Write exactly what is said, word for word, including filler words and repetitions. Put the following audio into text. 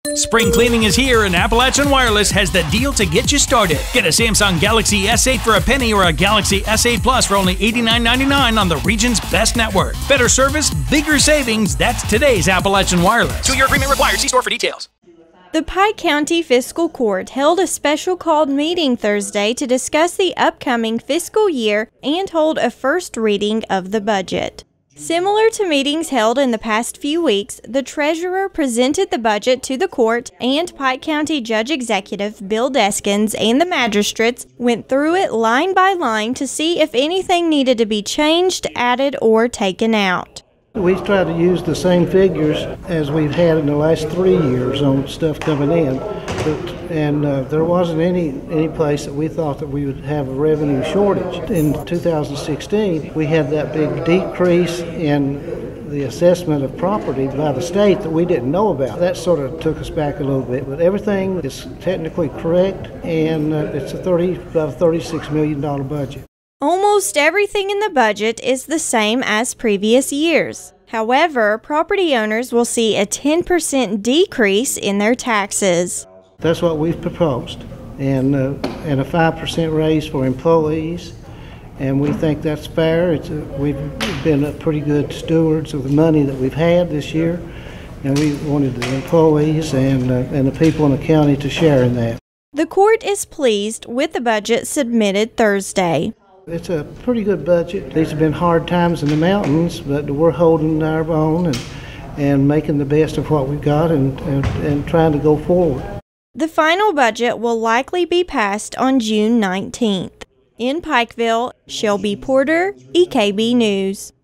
Spring cleaning is here, and Appalachian Wireless has the deal to get you started. Get a Samsung Galaxy S eight for a penny or a Galaxy S eight Plus for only eighty-nine ninety-nine on the region's best network. Better service, bigger savings. That's today's Appalachian Wireless. Two-year agreement required. See store for details. The Pike County Fiscal Court held a special called meeting Thursday to discuss the upcoming fiscal year and hold a first reading of the budget. Similar to meetings held in the past few weeks, the treasurer presented the budget to the court, and Pike County Judge Executive Bill Deskins and the magistrates went through it line by line to see if anything needed to be changed, added, or taken out. We try to use the same figures as we've had in the last three years on stuff coming in, but, and uh, there wasn't any any place that we thought that we would have a revenue shortage. In two thousand sixteen, we had that big decrease in the assessment of property by the state that we didn't know about. That sort of took us back a little bit, but everything is technically correct, and uh, it's a thirty about a thirty-six million dollar budget. Almost everything in the budget is the same as previous years. However, property owners will see a ten percent decrease in their taxes. That's what we've proposed, and uh, and a five percent raise for employees, and we think that's fair. It's a, we've been a pretty good stewards of the money that we've had this year, and we wanted the employees and uh, and the people in the county to share in that. The court is pleased with the budget submitted Thursday. It's a pretty good budget. These have been hard times in the mountains, but we're holding our own and, and making the best of what we've got and, and, and trying to go forward. The final budget will likely be passed on June nineteenth. In Pikeville, Shelby Porter, E K B News.